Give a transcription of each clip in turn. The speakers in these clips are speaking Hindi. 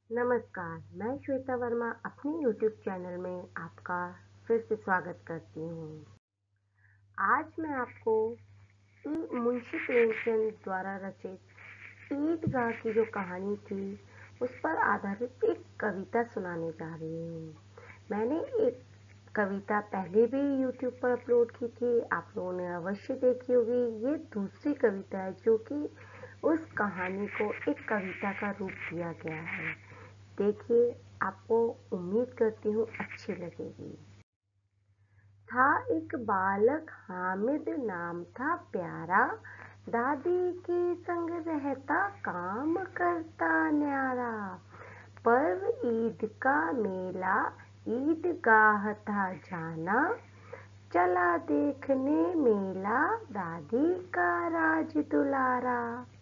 नमस्कार, मैं श्वेता वर्मा अपने YouTube चैनल में आपका फिर से स्वागत करती हूँ। आज मैं आपको मुंशी प्रेमचंद द्वारा रचित ईदगाह की जो कहानी थी, उस पर आधारित एक कविता सुनाने जा रही हूँ। मैंने एक कविता पहले भी YouTube पर अपलोड की थी, आप लोगों ने अवश्य देखी होगी। ये दूसरी कविता है जो कि उस कहानी को एक कविता का रूप दिया गया है। देखिए, आपको उम्मीद करती हूँ अच्छी लगेगी। था एक बालक हामिद नाम था प्यारा, दादी के संग रहता काम करता न्यारा। पर्व ईद का मेला ईदगाह था जाना, चला देखने मेला दादी का राज दुलारा।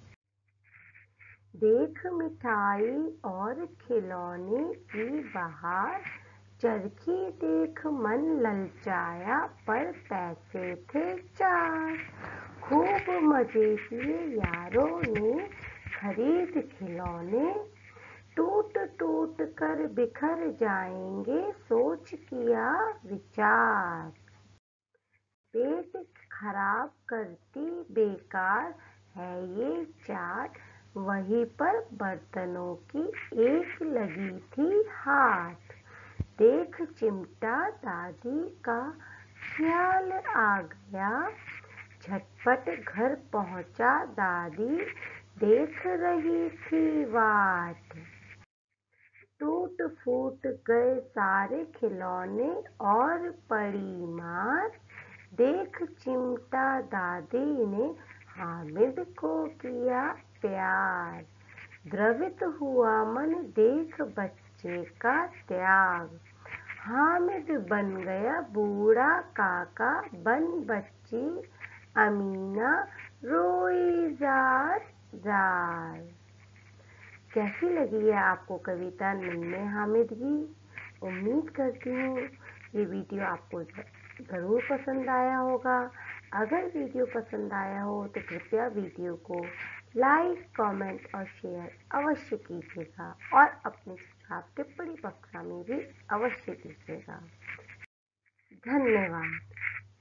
देख मिठाई और खिलौने की बहार, चरखी देख मन ललचाया पर पैसे थे चार। खूब मजे किए यारों ने खरीद खिलौने, टूट टूट कर बिखर जाएंगे सोच किया विचार। पेट खराब करती बेकार है ये चाट, वहीं पर बर्तनों की एक लगी थी हाथ। देख चिमटा दादी का ख्याल आ गया, झटपट घर पहुंचा दादी देख रही थी वाट। टूट फूट गए सारे खिलौने और पड़ी मार, देख चिमटा दादी ने हामिद को किया प्यार। द्रवित हुआ मन देख बच्चे का त्याग, हामिद बन गया बूढ़ा काका बन बच्ची अमीना रोई जार जार। कैसी लगी है आपको कविता नन्हे हामिद की? उम्मीद करती हूँ ये वीडियो आपको ज़रूर पसंद आया होगा। अगर वीडियो पसंद आया हो तो कृपया वीडियो को लाइक, कमेंट और शेयर अवश्य कीजिएगा और अपने सुझाव टिप्पणी बक्सा में भी अवश्य दीजिएगा। धन्यवाद।